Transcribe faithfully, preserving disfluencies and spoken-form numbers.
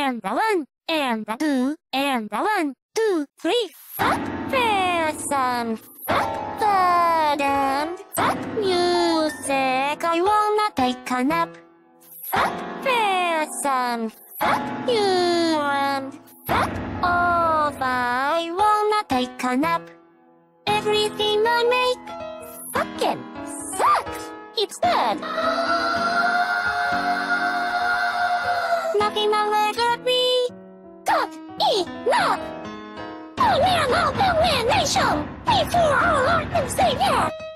and a one, and a two, and a one, two, three. Fuck person, fuck bird, and fuck music. I wanna take a nap. Fuck person, fuck you, and fuck over. I wanna take a nap. Everything I make fucking sucks. It's bad. Nothing will ever be good enough. Oh man, oh man, nation before our Lord and Savior.